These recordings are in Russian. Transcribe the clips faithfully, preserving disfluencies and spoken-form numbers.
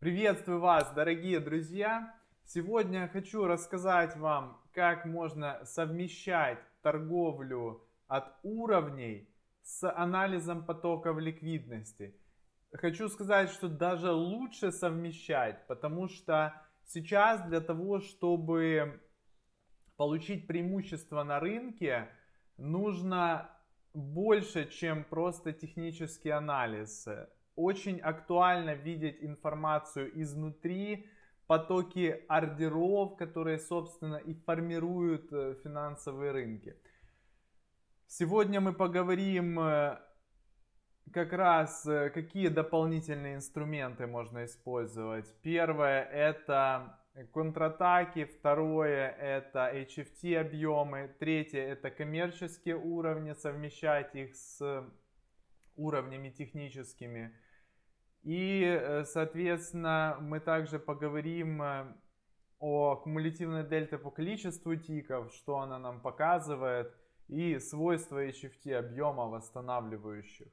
Приветствую вас, дорогие друзья! Сегодня хочу рассказать вам, как можно совмещать торговлю от уровней с анализом потоков ликвидности. Хочу сказать, что даже лучше совмещать, потому что сейчас для того, чтобы получить преимущество на рынке, нужно больше, чем просто технический анализ. Очень актуально видеть информацию изнутри, потоки ордеров, которые, собственно, и формируют финансовые рынки. Сегодня мы поговорим как раз, какие дополнительные инструменты можно использовать. Первое — это контратаки, второе — это эйч эф ти объемы, третье — это коммерческие уровни, совмещать их с уровнями техническими. И, соответственно, мы также поговорим о кумулятивной дельте по количеству тиков, что она нам показывает, и свойства эйч эф ти объема восстанавливающих.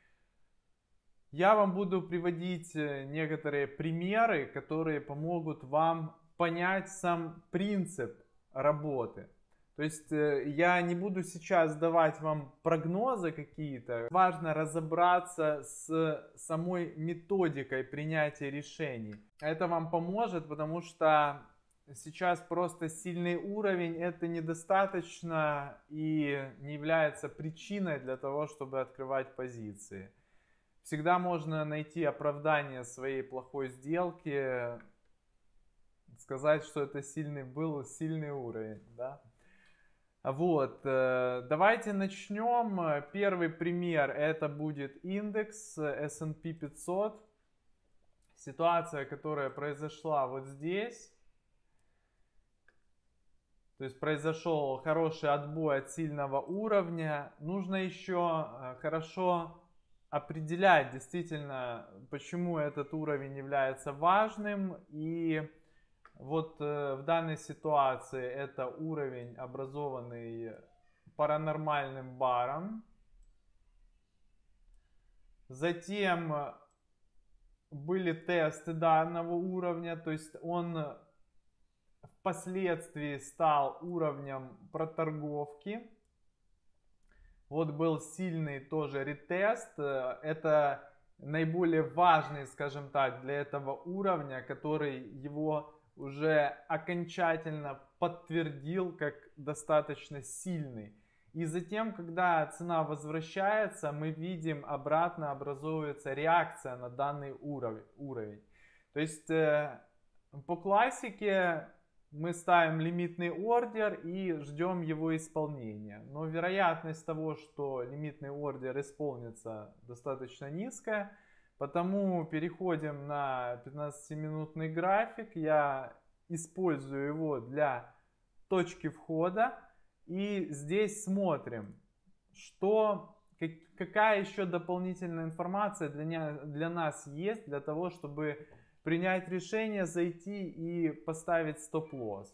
Я вам буду приводить некоторые примеры, которые помогут вам понять сам принцип работы. То есть я не буду сейчас давать вам прогнозы какие-то. Важно разобраться с самой методикой принятия решений. Это вам поможет, потому что сейчас просто сильный уровень — это недостаточно и не является причиной для того, чтобы открывать позиции. Всегда можно найти оправдание своей плохой сделки, сказать, что это сильный был сильный уровень, да? Вот, давайте начнем. Первый пример — это будет индекс эс энд пи пятьсот. Ситуация, которая произошла вот здесь. То есть произошел хороший отбой от сильного уровня. Нужно еще хорошо определять действительно, почему этот уровень является важным. И вот в данной ситуации это уровень, образованный паранормальным баром. Затем были тесты данного уровня, то есть он впоследствии стал уровнем проторговки. Вот был сильный тоже ретест. Это наиболее важный, скажем так, для этого уровня, который его уже окончательно подтвердил как достаточно сильный. И затем, когда цена возвращается, мы видим, обратно образовывается реакция на данный уровень. То есть по классике мы ставим лимитный ордер и ждем его исполнения. Но вероятность того, что лимитный ордер исполнится, достаточно низкая. Потому переходим на пятнадцатиминутный график. Я использую его для точки входа. И здесь смотрим, что, какая еще дополнительная информация для, для нас есть, для того, чтобы принять решение, зайти и поставить стоп-лосс.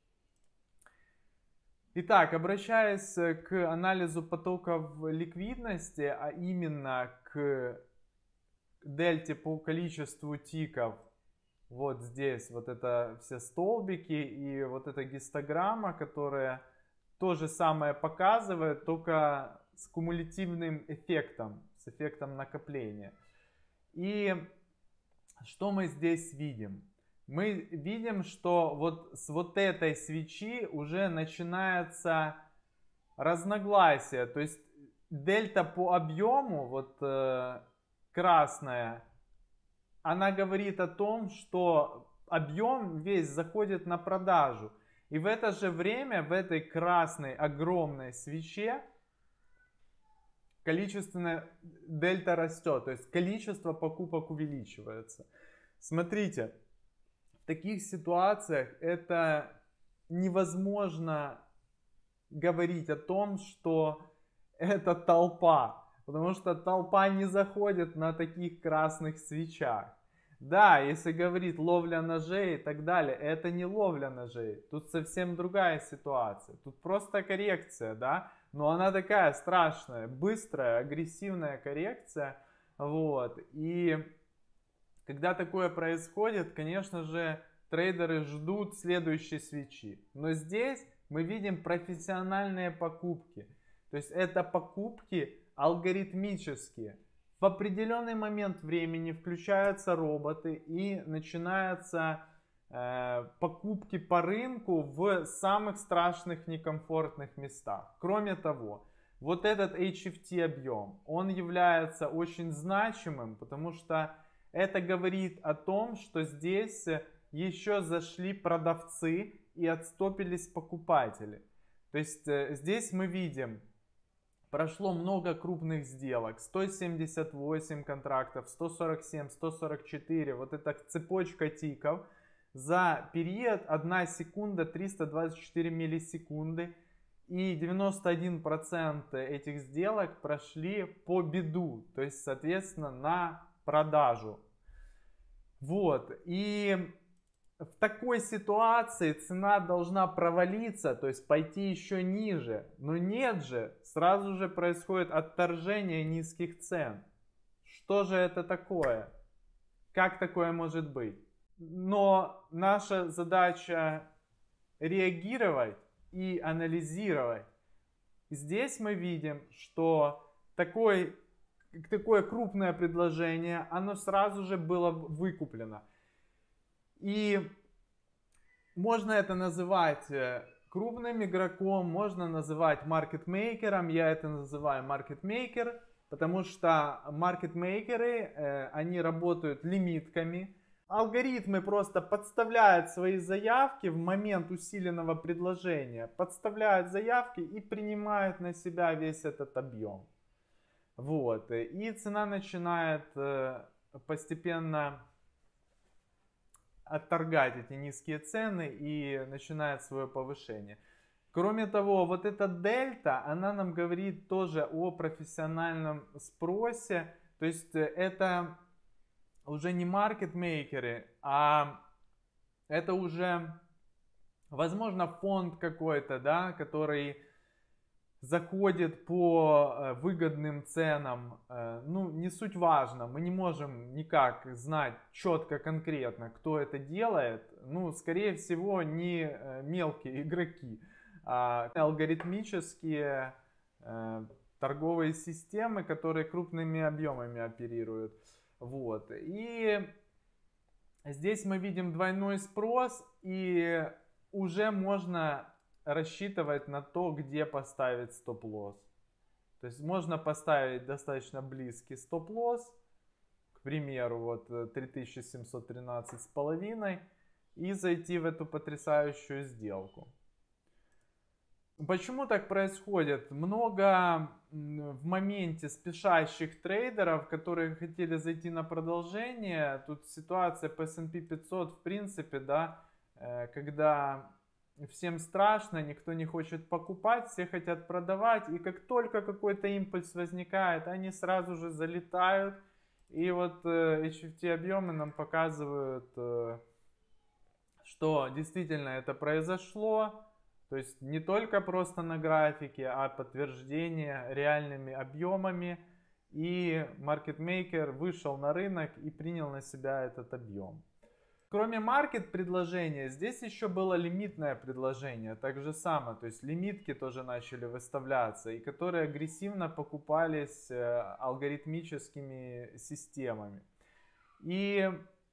Итак, обращаясь к анализу потоков ликвидности, а именно к дельте по количеству тиков, вот здесь вот это все столбики и вот эта гистограмма, которая то же самое показывает, только с кумулятивным эффектом, с эффектом накопления. И что мы здесь видим? Мы видим, что вот с вот этой свечи уже начинается разногласие. То есть дельта по объему, вот э, красная, она говорит о том, что объем весь заходит на продажу. И в это же время в этой красной огромной свече количественная дельта растет, то есть количество покупок увеличивается. Смотрите, в таких ситуациях это невозможно говорить о том, что это толпа, потому что толпа не заходит на таких красных свечах. Да, если говорит ловля ножей и так далее, это не ловля ножей. Тут совсем другая ситуация. Тут просто коррекция, да. Но она такая страшная, быстрая, агрессивная коррекция. Вот. И Когда такое происходит, конечно же, трейдеры ждут следующей свечи. Но здесь мы видим профессиональные покупки. То есть это покупки алгоритмические. В определенный момент времени включаются роботы и начинаются э, покупки по рынку в самых страшных некомфортных местах. Кроме того, вот этот эйч эф ти объем, он является очень значимым, потому что это говорит о том, что здесь еще зашли продавцы и отстопились покупатели. То есть э, здесь мы видим, прошло много крупных сделок, сто семьдесят восемь контрактов, сто сорок семь, сто сорок четыре, вот эта цепочка тиков. За период одна секунда триста двадцать четыре миллисекунды. И девяносто один процент этих сделок прошли по биду, то есть, соответственно, на продажу. Вот, и в такой ситуации цена должна провалиться, то есть пойти еще ниже. Но нет же, сразу же происходит отторжение низких цен. Что же это такое? Как такое может быть? Но наша задача реагировать и анализировать. Здесь мы видим, что такой, такое крупное предложение, оно сразу же было выкуплено. И можно это называть крупным игроком, можно называть маркетмейкером. Я это называю маркетмейкер, потому что маркетмейкеры, они работают лимитками. Алгоритмы просто подставляют свои заявки в момент усиленного предложения, подставляют заявки и принимают на себя весь этот объем. Вот. И цена начинает постепенно отторгать эти низкие цены и начинает свое повышение. Кроме того, вот эта дельта, она нам говорит тоже о профессиональном спросе. То есть это уже не маркетмейкеры, а это уже, возможно, фонд какой-то, да, который заходит по выгодным ценам. Ну, не суть важно, мы не можем никак знать четко, конкретно, кто это делает. Ну, скорее всего, не мелкие игроки, а алгоритмические торговые системы, которые крупными объемами оперируют. Вот. И здесь мы видим двойной спрос, и уже можно рассчитывать на то, где поставить стоп-лосс. То есть можно поставить достаточно близкий стоп-лосс, к примеру, вот три тысячи семьсот тринадцать с половиной, и зайти в эту потрясающую сделку. Почему так происходит? Много в моменте спешащих трейдеров, которые хотели зайти на продолжение. Тут ситуация по эс энд пи пятьсот, в принципе, да, когда всем страшно, никто не хочет покупать, все хотят продавать. И как только какой-то импульс возникает, они сразу же залетают. И вот эйч эф ти объемы нам показывают, что действительно это произошло. То есть не только просто на графике, а подтверждение реальными объемами. И маркетмейкер вышел на рынок и принял на себя этот объем. Кроме маркет предложения, здесь еще было лимитное предложение. Так же самое, то есть лимитки тоже начали выставляться, и которые агрессивно покупались алгоритмическими системами. И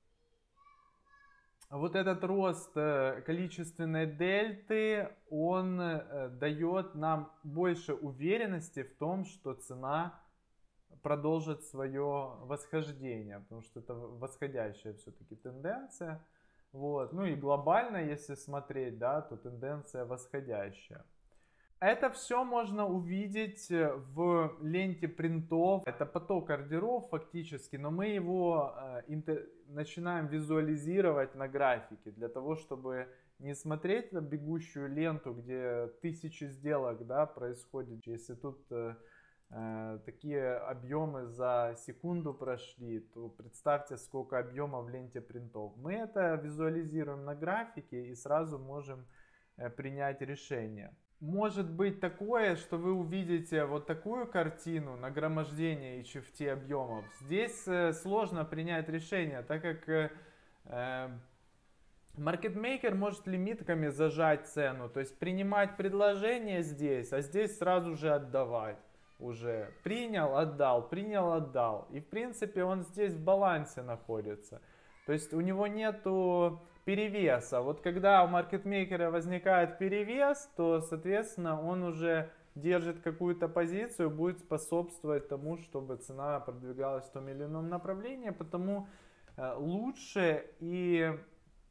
вот этот рост количественной дельты, он дает нам больше уверенности в том, что цена продолжит свое восхождение, потому что это восходящая все-таки тенденция. Вот. Ну и глобально, если смотреть, да, то тенденция восходящая. Это все можно увидеть в ленте принтов. Это поток ордеров фактически, но мы его э, интер... начинаем визуализировать на графике, для того, чтобы не смотреть на бегущую ленту, где тысячи сделок, да, происходит. Если тут э, э, такие объемы за секунду прошли, то представьте, сколько объема в ленте принтов. Мы это визуализируем на графике и сразу можем э, принять решение. может быть такое, что вы увидите вот такую картину нагромождения эйч эф ти объемов. Здесь э, сложно принять решение, так как э, э, маркетмейкер может лимитками зажать цену, то есть принимать предложение здесь, а здесь сразу же отдавать. Уже принял, отдал, принял, отдал. И в принципе он здесь в балансе находится. То есть у него нету перевеса. Вот когда у маркетмейкера возникает перевес, то соответственно он уже держит какую-то позицию, будет способствовать тому, чтобы цена продвигалась в том или ином направлении. Потому лучше и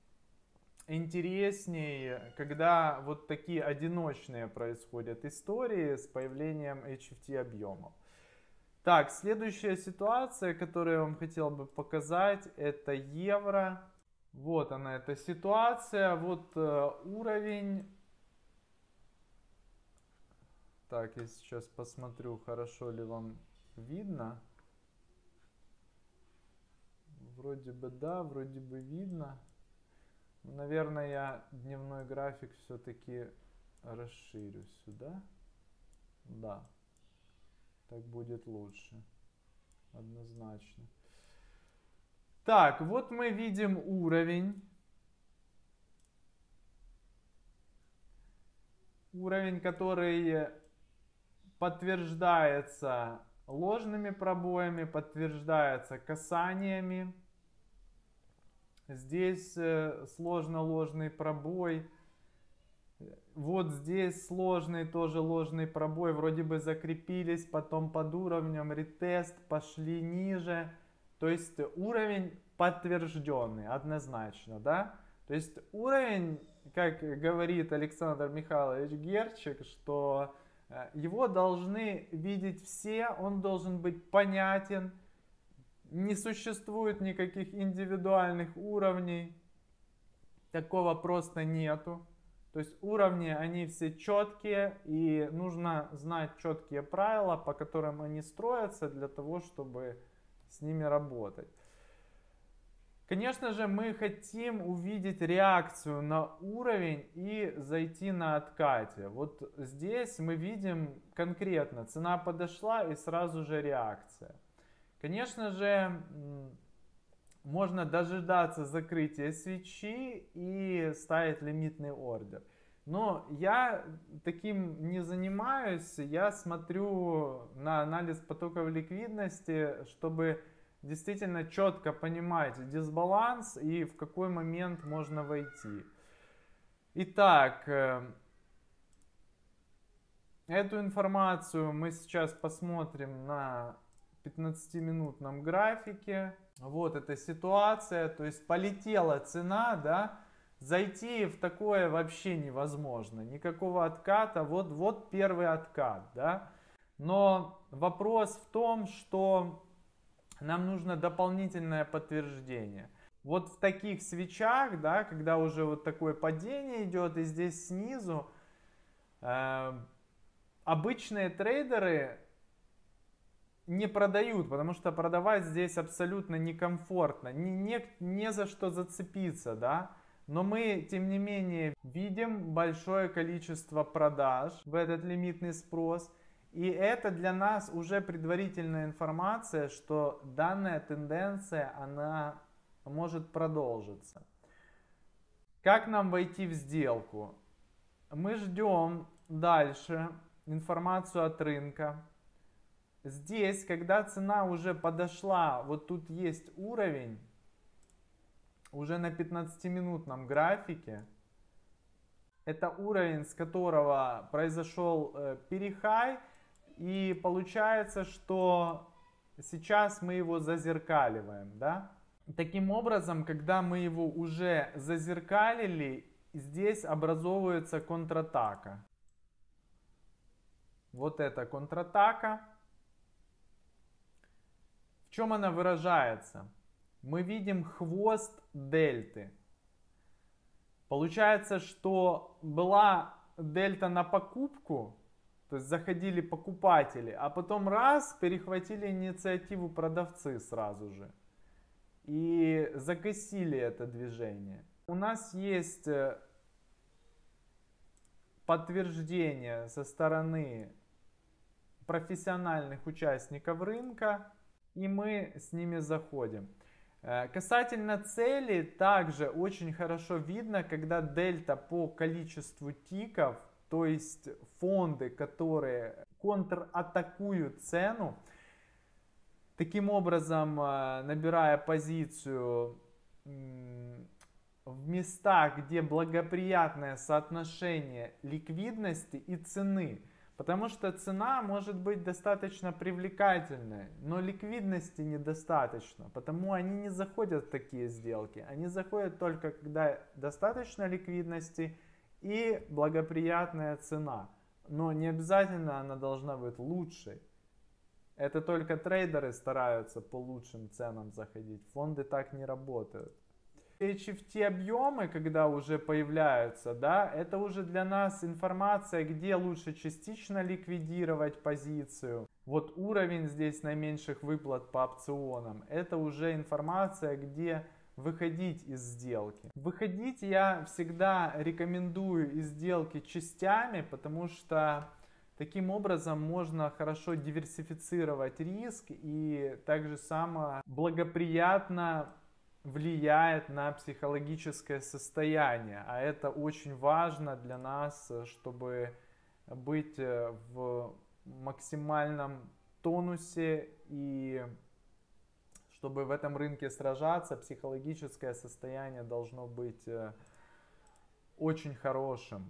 интереснее, когда вот такие одиночные происходят истории с появлением эйч эф ти объемов. Так, следующая ситуация, которую я вам хотел бы показать, это евро. Вот она, эта ситуация, вот э, уровень. Так, я сейчас посмотрю, хорошо ли вам видно. Вроде бы да, вроде бы видно. Наверное, я дневной график все-таки расширю сюда. Да, так будет лучше. Однозначно. Так, вот мы видим уровень. Уровень, который подтверждается ложными пробоями, подтверждается касаниями. Здесь сложно ложный пробой. Вот здесь сложный тоже ложный пробой. Вроде бы закрепились, потом под уровнем ретест, пошли ниже. То есть уровень подтвержденный, однозначно, да? То есть уровень, как говорит Александр Михайлович Герчик, что его должны видеть все, он должен быть понятен. Не существует никаких индивидуальных уровней. Такого просто нету. То есть уровни, они все четкие. И нужно знать четкие правила, по которым они строятся, для того, чтобы с ними работать. Конечно же, мы хотим увидеть реакцию на уровень и зайти на откате. Вот здесь мы видим конкретно, цена подошла и сразу же реакция. Конечно же, можно дожидаться закрытия свечи и ставить лимитный ордер. Но я таким не занимаюсь, я смотрю на анализ потоков ликвидности, чтобы действительно четко понимать дисбаланс и в какой момент можно войти. Итак, эту информацию мы сейчас посмотрим на пятнадцатиминутном графике. Вот эта ситуация, то есть полетела цена, да, зайти в такое вообще невозможно, никакого отката, вот, вот первый откат, да. Но вопрос в том, что нам нужно дополнительное подтверждение. Вот в таких свечах, да, когда уже вот такое падение идет, и здесь снизу э, обычные трейдеры не продают, потому что продавать здесь абсолютно некомфортно, не, не, не за что зацепиться, да. Но мы, тем не менее, видим большое количество продаж в этот лимитный спрос. И это для нас уже предварительная информация, что данная тенденция, она может продолжиться. Как нам войти в сделку? Мы ждем дальше информацию от рынка. Здесь, когда цена уже подошла, вот тут есть уровень, уже на пятнадцатиминутном графике. Это уровень, с которого произошел э, перехай. И получается, что сейчас мы его зазеркаливаем, да? Таким образом, когда мы его уже зазеркалили, здесь образовывается контратака. Вот эта контратака. В чем она выражается? Мы видим хвост дельты. Получается, что была дельта на покупку, то есть заходили покупатели, а потом раз, перехватили инициативу продавцы сразу же. И загасили это движение. У нас есть подтверждение со стороны профессиональных участников рынка, и мы с ними заходим. Касательно цели, также очень хорошо видно, когда дельта по количеству тиков, то есть фонды, которые контратакуют цену, таким образом набирая позицию в местах, где благоприятное соотношение ликвидности и цены. Потому что цена может быть достаточно привлекательной, но ликвидности недостаточно. Потому они не заходят в такие сделки. Они заходят только когда достаточно ликвидности и благоприятная цена. Но не обязательно она должна быть лучшей. Это только трейдеры стараются по лучшим ценам заходить. Фонды так не работают. эйч эф ти объемы, когда уже появляются, да, это уже для нас информация, где лучше частично ликвидировать позицию. Вот уровень здесь наименьших выплат по опционам. Это уже информация, где выходить из сделки. Выходить я всегда рекомендую из сделки частями, потому что таким образом можно хорошо диверсифицировать риск и также само благоприятно влияет на психологическое состояние, а это очень важно для нас, чтобы быть в максимальном тонусе и чтобы в этом рынке сражаться, психологическое состояние должно быть очень хорошим.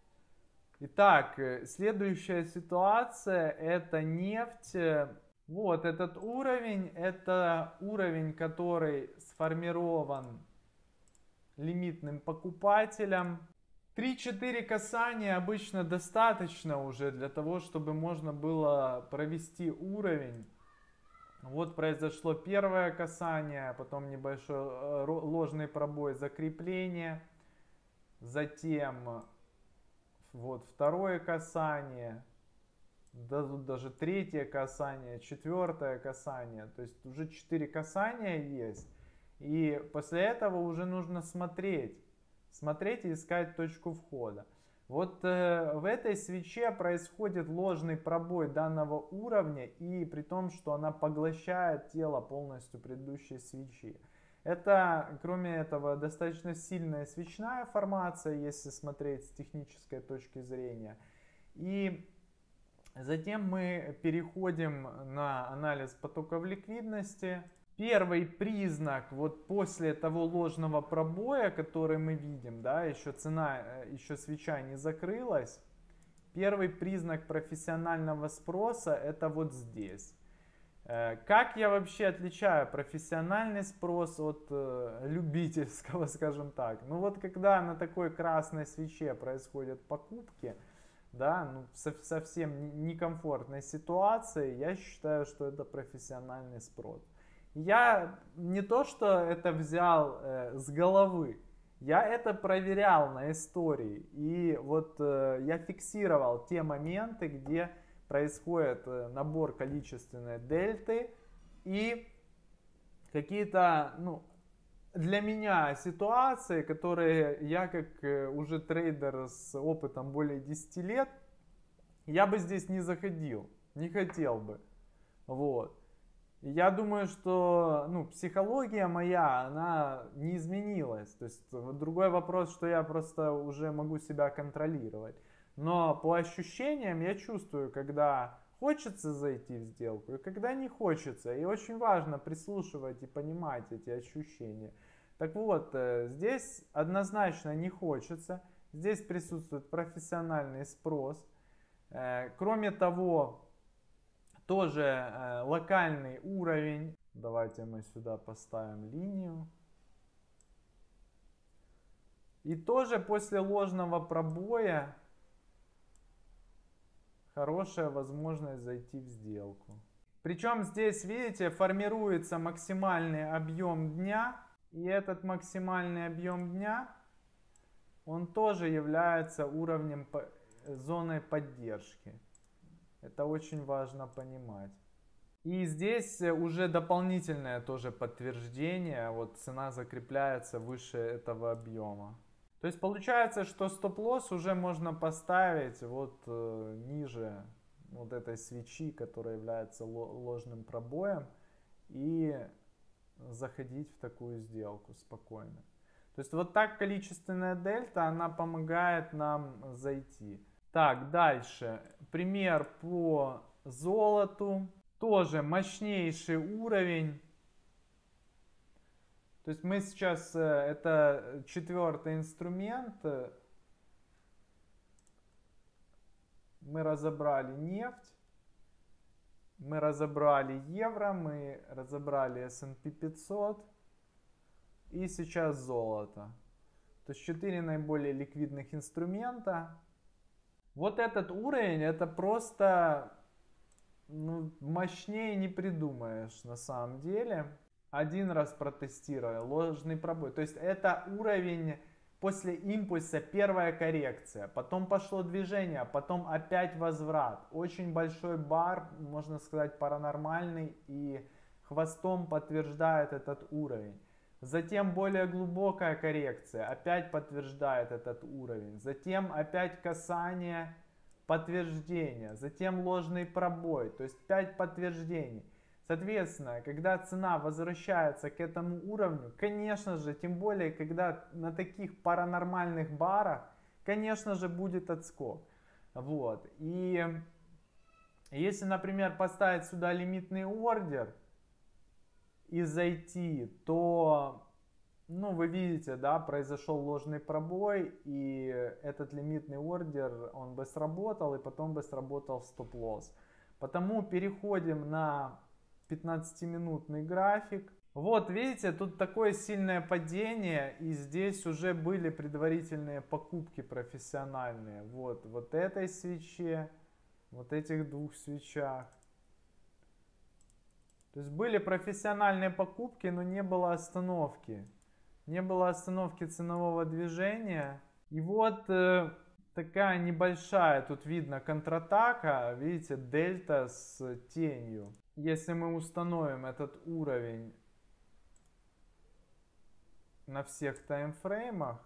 Итак, следующая ситуация — это нефть. Вот этот уровень, это уровень, который сформирован лимитным покупателем. три-четыре касания обычно достаточно уже для того, чтобы можно было провести уровень. Вот произошло первое касание, потом небольшой ложный пробой закрепления. Затем вот второе касание. Да, тут даже третье касание, четвертое касание, то есть уже четыре касания есть. И после этого уже нужно смотреть, смотреть и искать точку входа. Вот э, в этой свече происходит ложный пробой данного уровня, и при том, что она поглощает тело полностью предыдущей свечи. Это, кроме этого, достаточно сильная свечная формация, если смотреть с технической точки зрения. И затем мы переходим на анализ потоков ликвидности. Первый признак вот после того ложного пробоя, который мы видим, да, еще цена, еще свеча не закрылась. Первый признак профессионального спроса — это вот здесь. Как я вообще отличаю профессиональный спрос от любительского, скажем так? Ну вот когда на такой красной свече происходят покупки, да, ну, совсем некомфортной ситуации, я считаю, что это профессиональный спрос. Я не то, что это взял э, с головы, я это проверял на истории. И вот э, я фиксировал те моменты, где происходит э, набор количественной дельты и какие-то, ну, для меня ситуации, которые я как уже трейдер с опытом более десяти лет, я бы здесь не заходил, не хотел бы. Вот. Я думаю, что ну, психология моя, она не изменилась. То есть другой вопрос, что я просто уже могу себя контролировать. Но по ощущениям я чувствую, когда хочется зайти в сделку и когда не хочется. И очень важно прислушивать и понимать эти ощущения. Так вот, здесь однозначно не хочется. Здесь присутствует профессиональный спрос. Кроме того, тоже локальный уровень. Давайте мы сюда поставим линию. И тоже после ложного пробоя хорошая возможность зайти в сделку. Причем здесь, видите, формируется максимальный объем дня. И этот максимальный объем дня, он тоже является уровнем, зоной поддержки. Это очень важно понимать. И здесь уже дополнительное тоже подтверждение. Вот цена закрепляется выше этого объема. То То есть получается, что стоп-лосс уже можно поставить вот э, ниже вот этой свечи, которая является ложным пробоем, и заходить в такую сделку спокойно. То есть вот так количественная дельта, она помогает нам зайти. Так, дальше. Пример по золоту. Тоже мощнейший уровень. То есть мы сейчас, это четвертый инструмент. Мы разобрали нефть. Мы разобрали евро, мы разобрали эс энд пи пятьсот и сейчас золото. То есть четыре наиболее ликвидных инструмента. Вот этот уровень, это просто ну, мощнее не придумаешь на самом деле. Один раз протестировал, ложный пробой. То есть это уровень после импульса, первая коррекция, потом пошло движение, потом опять возврат. Очень большой бар, можно сказать, паранормальный, и хвостом подтверждает этот уровень. Затем более глубокая коррекция, опять подтверждает этот уровень. Затем опять касание, подтверждение. Затем ложный пробой, то есть пять подтверждений. Соответственно, когда цена возвращается к этому уровню, конечно же, тем более, когда на таких паранормальных барах, конечно же, будет отскок. Вот. И если, например, поставить сюда лимитный ордер и зайти, то, ну, вы видите, да, произошел ложный пробой, и этот лимитный ордер, он бы сработал, и потом бы сработал стоп-лосс. Потому переходим на пятнадцатиминутный график. Вот видите, тут такое сильное падение, и здесь уже были предварительные покупки профессиональные. Вот, вот этой свече, вот этих двух свечах. То есть были профессиональные покупки, но не было остановки. Не было остановки ценового движения. И вот э, такая небольшая, тут видно контратака, видите, дельта с тенью. Если мы установим этот уровень на всех таймфреймах,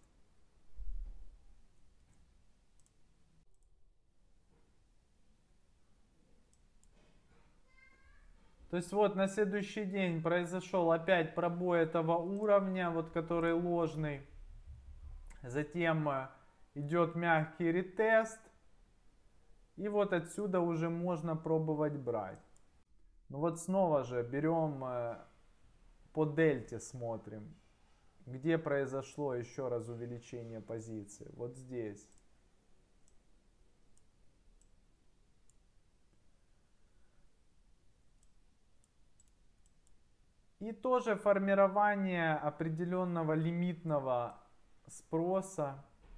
то есть вот на следующий день произошел опять пробой этого уровня, вот который ложный. Затем идет мягкий ретест. И вот отсюда уже можно пробовать брать. Ну вот снова же берем по дельте, смотрим, где произошло еще раз увеличение позиции. Вот здесь. И тоже формирование определенного лимитного спроса,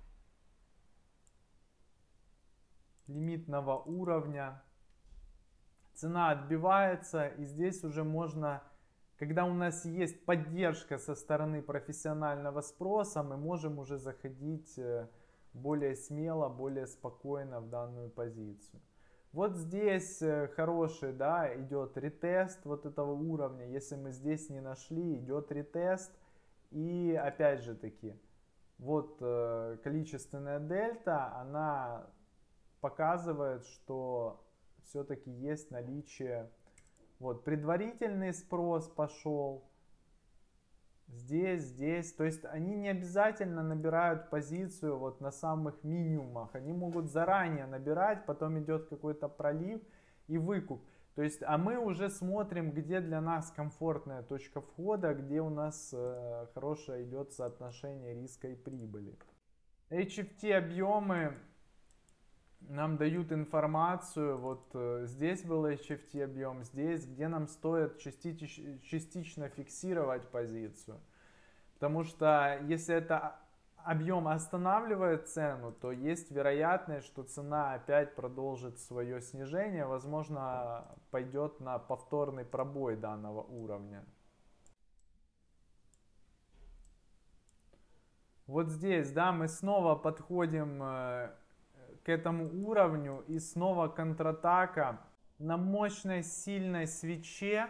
лимитного уровня. Цена отбивается, и здесь уже можно, когда у нас есть поддержка со стороны профессионального спроса, мы можем уже заходить более смело, более спокойно в данную позицию. Вот здесь хороший, да, идет ретест вот этого уровня. Если мы здесь не нашли, идет ретест. И опять же таки, вот количественная дельта, она показывает, что все-таки есть наличие, вот предварительный спрос пошел, здесь, здесь, то есть они не обязательно набирают позицию вот на самых минимумах, они могут заранее набирать, потом идет какой-то пролив и выкуп, то есть, а мы уже смотрим, где для нас комфортная точка входа, где у нас э, хорошее идет соотношение риска и прибыли. эйч эф ти объемы нам дают информацию, вот здесь был эйч эф ти объем, здесь, где нам стоит частич, частично фиксировать позицию. Потому что если это объем останавливает цену, то есть вероятность, что цена опять продолжит свое снижение, возможно, пойдет на повторный пробой данного уровня. Вот здесь, да, мы снова подходим к этому уровню, и снова контратака на мощной сильной свече,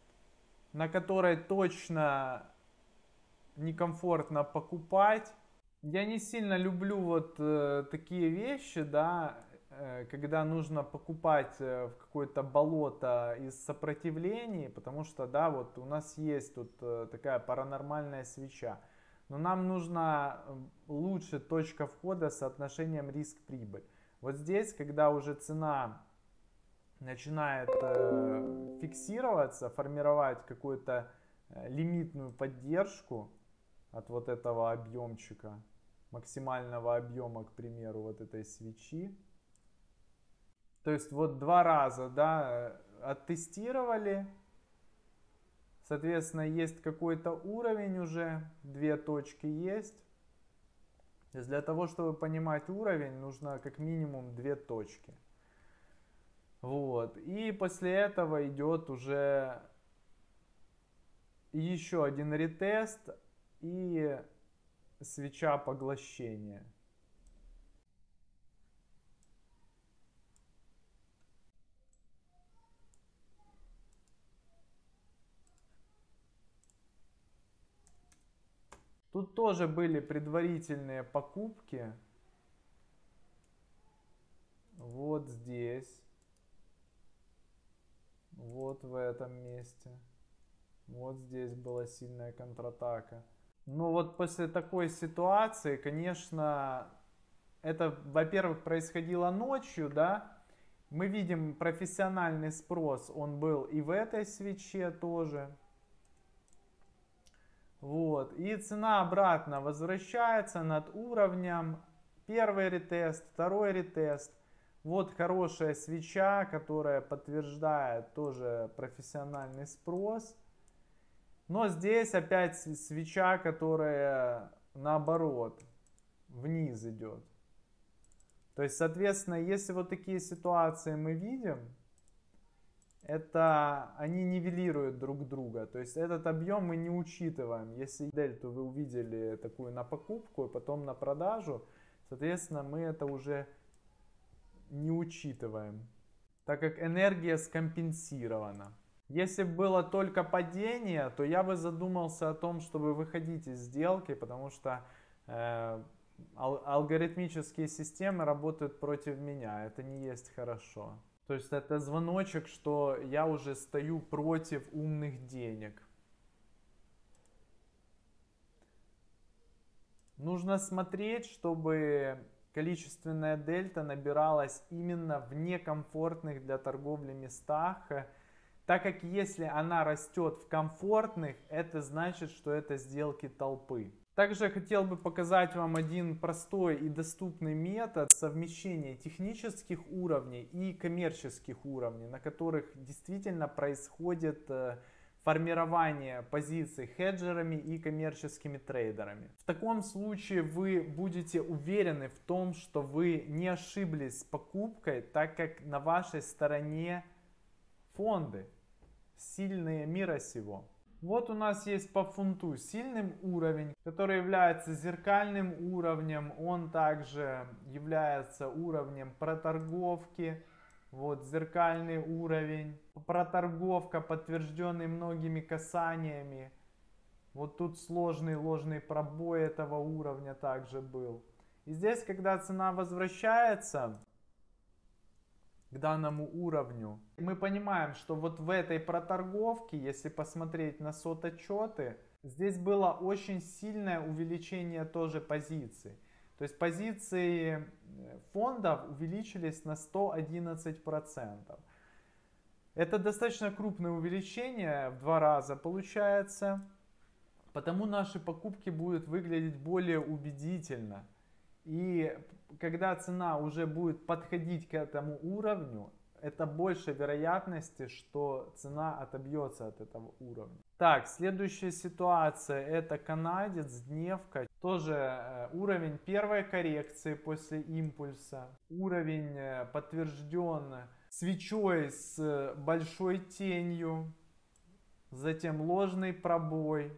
на которой точно некомфортно покупать. Я не сильно люблю вот э, такие вещи, да, э, когда нужно покупать э, в какое-то болото из сопротивлений, потому что, да, вот у нас есть тут э, такая паранормальная свеча, но нам нужна э, лучше точка входа с соотношением риск-прибыль. Вот здесь, когда уже цена начинает э, фиксироваться, формировать какую-то э, лимитную поддержку от вот этого объемчика, максимального объема, к примеру, вот этой свечи. То есть вот два раза, да, оттестировали, соответственно, есть какой-то уровень уже, две точки есть. То есть для того, чтобы понимать уровень, нужно как минимум две точки. Вот. И после этого идет уже еще один ретест и свеча поглощения. Тут тоже были предварительные покупки. Вот здесь. Вот в этом месте. Вот здесь была сильная контратака. Но вот после такой ситуации, конечно, это, во-первых, происходило ночью, да. Мы видим профессиональный спрос, он был и в этой свече тоже. Вот. И цена обратно возвращается над уровнем. Первый ретест, второй ретест. Вот хорошая свеча, которая подтверждает тоже профессиональный спрос. Но здесь опять свеча, которая наоборот вниз идет. То есть, соответственно, если вот такие ситуации мы видим, это они нивелируют друг друга. То есть этот объем мы не учитываем. Если дельту вы увидели такую на покупку и потом на продажу, соответственно, мы это уже не учитываем, так как энергия скомпенсирована. Если было только падение, то я бы задумался о том, чтобы выходить из сделки, потому что э, ал- алгоритмические системы работают против меня. Это не есть хорошо. То есть это звоночек, что я уже стою против умных денег. Нужно смотреть, чтобы количественная дельта набиралась именно в некомфортных для торговли местах, так как если она растет в комфортных, это значит, что это сделки толпы. Также я хотел бы показать вам один простой и доступный метод совмещения технических уровней и коммерческих уровней, на которых действительно происходит формирование позиций хеджерами и коммерческими трейдерами. В таком случае вы будете уверены в том, что вы не ошиблись с покупкой, так как на вашей стороне фонды, сильные мира сего. Вот у нас есть по фунту сильный уровень, который является зеркальным уровнем. Он также является уровнем проторговки. Вот зеркальный уровень. Проторговка, подтвержденный многими касаниями. Вот тут сложный ложный пробой этого уровня также был. И здесь, когда цена возвращается к данному уровню, мы понимаем, что вот в этой проторговке, если посмотреть на сот-отчеты, здесь было очень сильное увеличение тоже позиций. То есть позиции фондов увеличились на сто одиннадцать процентов. Это достаточно крупное увеличение, в два раза получается. Потому наши покупки будут выглядеть более убедительно. И когда цена уже будет подходить к этому уровню, это больше вероятности, что цена отобьется от этого уровня. Так, следующая ситуация, это канадец, дневка. Тоже уровень первой коррекции после импульса. Уровень подтвержден свечой с большой тенью. Затем ложный пробой.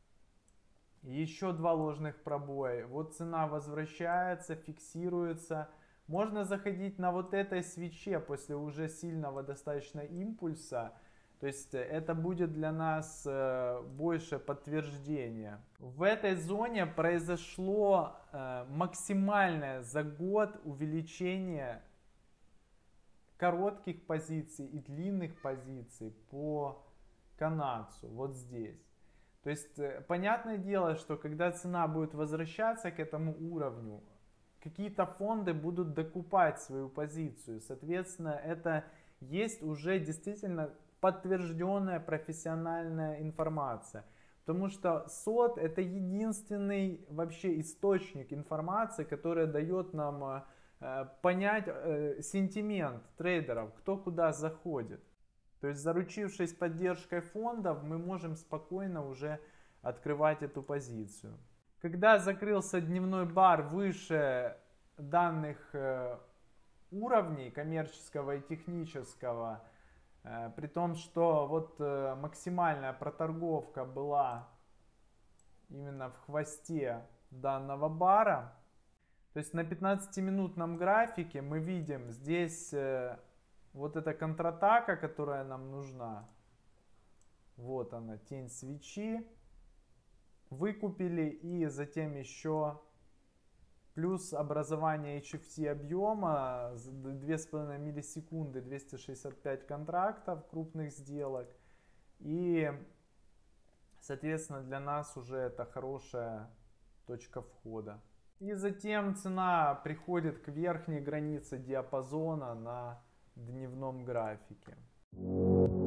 Еще два ложных пробоя. Вот цена возвращается, фиксируется. Можно заходить на вот этой свече после уже сильного достаточно импульса То есть это будет для нас больше подтверждение. В этой зоне произошло максимальное за год увеличение коротких позиций и длинных позиций по канадцу, вот здесь. То есть понятное дело, что когда цена будет возвращаться к этому уровню, какие-то фонды будут докупать свою позицию. Соответственно, это есть уже действительно подтвержденная профессиональная информация. Потому что сот это единственный вообще источник информации, который дает нам э, понять э, сентимент трейдеров, кто куда заходит. То есть заручившись поддержкой фондов, мы можем спокойно уже открывать эту позицию. Когда закрылся дневной бар выше данных э, уровней коммерческого и технического, при том, что вот максимальная проторговка была именно в хвосте данного бара. То есть на пятнадцатиминутном графике мы видим здесь вот эта контратака, которая нам нужна. Вот она, тень свечи. Выкупили и затем еще плюс образование эйч эф си объема, две с половиной миллисекунды, двести шестьдесят пять контрактов крупных сделок. И, соответственно, для нас уже это хорошая точка входа. И затем цена приходит к верхней границе диапазона на дневном графике.